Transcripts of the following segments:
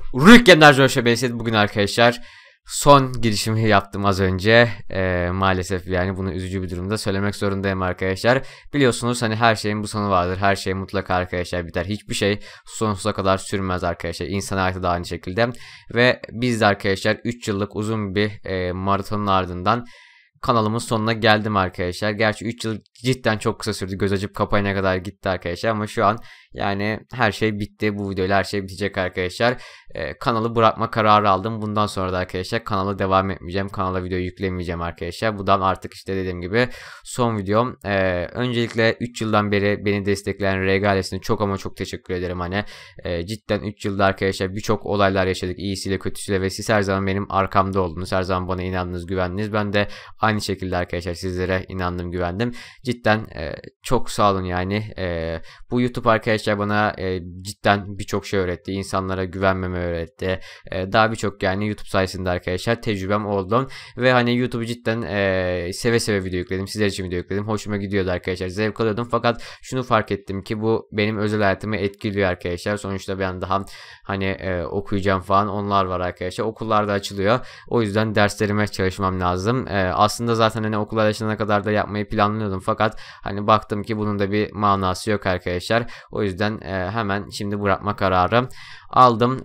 Rüyk Enerji Şebekesi bugün arkadaşlar son girişimi yaptım az önce. Maalesef yani bunu üzücü bir durumda söylemek zorundayım arkadaşlar. Biliyorsunuz hani her şeyin bu sonu vardır. Her şey mutlaka arkadaşlar biter. Hiçbir şey sonsuza kadar sürmez arkadaşlar. İnsan hayatı da aynı şekilde. Ve biz de arkadaşlar 3 yıllık uzun bir maratonun ardından kanalımın sonuna geldim arkadaşlar. Gerçi 3 yıl cidden çok kısa sürdü. Göz açıp kapayana kadar gitti arkadaşlar. Ama şu an yani her şey bitti. Bu videoyla her şey bitecek arkadaşlar. Kanalı bırakma kararı aldım. Bundan sonra da arkadaşlar kanala devam etmeyeceğim. Kanala video yüklemeyeceğim arkadaşlar. Bundan artık işte dediğim gibi son videom. Öncelikle 3 yıldan beri beni destekleyen RG ailesine çok ama çok teşekkür ederim. Hani cidden 3 yılda arkadaşlar birçok olaylar yaşadık. İyisiyle kötüsüyle ve siz her zaman benim arkamda oldunuz. Her zaman bana inandınız, güvendiniz. Ben de aynı şekilde arkadaşlar sizlere inandım, güvendim. Cidden çok sağ olun yani. Bu YouTube arkadaşlar bana cidden birçok şey öğretti. İnsanlara güvenmemi öğretti. Daha birçok yani YouTube sayesinde arkadaşlar tecrübem oldu. Ve hani YouTube'u cidden seve seve video yükledim. Sizler için video yükledim. Hoşuma gidiyordu arkadaşlar. Zevk alıyordum. Fakat şunu fark ettim ki bu benim özel hayatımı etkiliyor arkadaşlar. Sonuçta ben daha hani okuyacağım falan, onlar var arkadaşlar. Okullar da açılıyor. O yüzden derslerime çalışmam lazım. Aslında zaten hani okullar açılana kadar da yapmayı planlıyordum. Fakat hani baktım ki bunun da bir manası yok arkadaşlar. O yüzden hemen şimdi bırakma kararı aldım.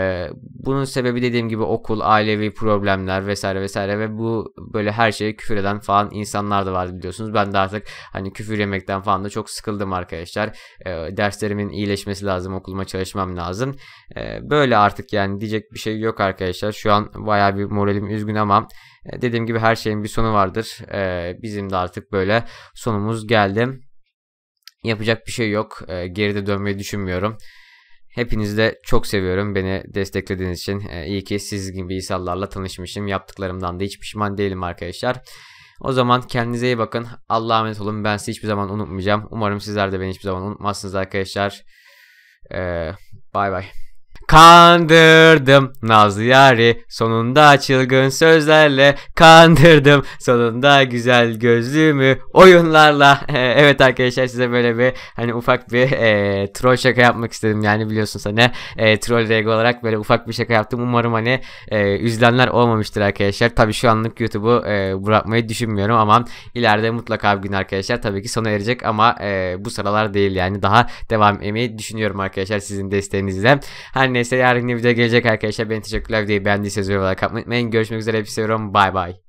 Bunun sebebi dediğim gibi okul, ailevi problemler vesaire vesaire ve bu böyle her şeye küfür eden falan insanlar da vardı biliyorsunuz. Ben de artık hani küfür yemekten falan da çok sıkıldım arkadaşlar. Derslerimin iyileşmesi lazım, okuluma çalışmam lazım. Böyle artık yani diyecek bir şey yok arkadaşlar. Şu an bayağı bir moralim üzgün ama dediğim gibi her şeyin bir sonu vardır. Bizim de artık böyle sonumuz geldi. Yapacak bir şey yok. Geride dönmeyi düşünmüyorum. Hepinizi de çok seviyorum beni desteklediğiniz için. İyi ki siz gibi insanlarla tanışmışım. Yaptıklarımdan da hiç pişman değilim arkadaşlar. O zaman kendinize iyi bakın. Allah'a emanet olun. Ben sizi hiçbir zaman unutmayacağım. Umarım sizler de beni hiçbir zaman unutmazsınız arkadaşlar. Bay bay. Kandırdım Nazlı yari, sonunda çılgın sözlerle kandırdım, sonunda güzel gözlüğümü oyunlarla. Evet arkadaşlar, size böyle bir hani ufak bir troll şaka yapmak istedim. Yani biliyorsunuz hani troll reg olarak böyle ufak bir şaka yaptım. Umarım hani üzülenler olmamıştır arkadaşlar. Tabii şu anlık YouTube'u bırakmayı düşünmüyorum ama ileride mutlaka bir gün arkadaşlar tabii ki sona erecek ama bu sıralar değil, yani daha devam etmeyi düşünüyorum arkadaşlar sizin desteğinizle. Her neyse, yarın bir video gelecek arkadaşlar. Beni teşekkürler, videoyu beğendiyseniz like atmayı unutmayın. Görüşmek üzere, hepsi seviyorum. Bay bay.